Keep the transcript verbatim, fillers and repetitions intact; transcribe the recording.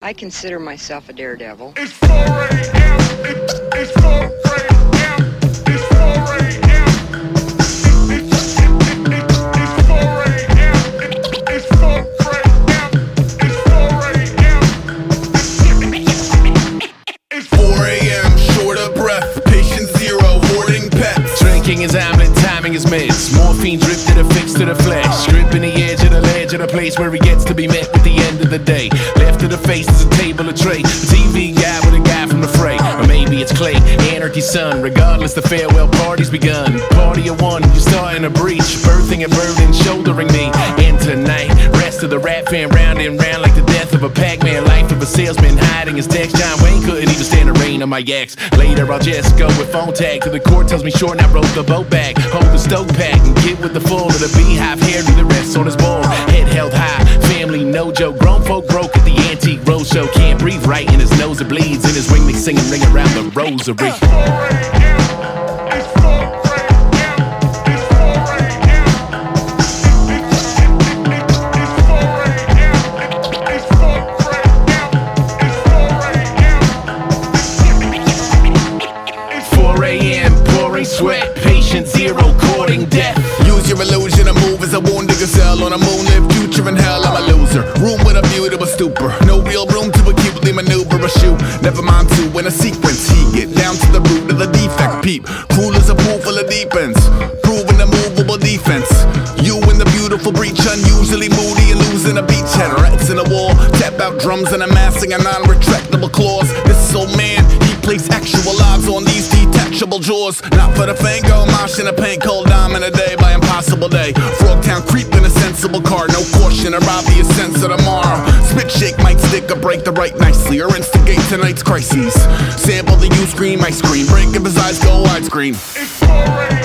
I consider myself a daredevil. It's four A M It, it's four A M It's four A M It, it's four A M It's four A M It's four A M It's four A M short of breath, patient zero, hoarding pets. Drinking is Hamlet, timing is meds. Morphine drip to the fix to the flesh. Stripping the edge of the ledge of the place where he gets to be met at the end of the day. Left to the face is a table, a tray. A T V guy with a guy from the fray. Or maybe it's Clay, Anarchy's son. Regardless, the farewell party's begun. Party of one, you're starting a breach. Birthing a burden, shouldering me. And tonight, rest of the rap fan round and round like the death of a Pac-Man. Life of a salesman hiding his text. John Wayne couldn't even stand the rain on my ex. Later, I'll just go with phone tag to the court tells me short and I wrote the boat back. Hold the stove pack and get with the full of the beehive hair. Do the rest on his ball. Head held high, family no joke. Grown folk broke at the antique roadshow. Can't breathe right and his nose it bleeds. In his ring they singing ring around the rosary. Sweat, patient zero, courting death. Use your illusion to move as a wounded gazelle on a moonlit future in hell. I'm a loser. Room with a view to a stupor. No real room to acutely maneuver a shoe. Never mind two in a sequence. He get down to the root of the defect. Peep, cool as a pool full of deep ends. Proving a movable defense. You in the beautiful breach, unusually moody and losing a beachhead. Rats in a wall, tap out drums and amassing a non-retractable clause. This is old man, he plays actual odds on these detachable jaws. Not for the fango, mosh in a paint cold dime in a day by impossible day. Frogtown creep in a sensible car, no caution or obvious sense of tomorrow. Spit shake might stick or break the right nicely or instigate tonight's crises. Sample the you scream, I scream, break if his eyes go widescreen. It's four A M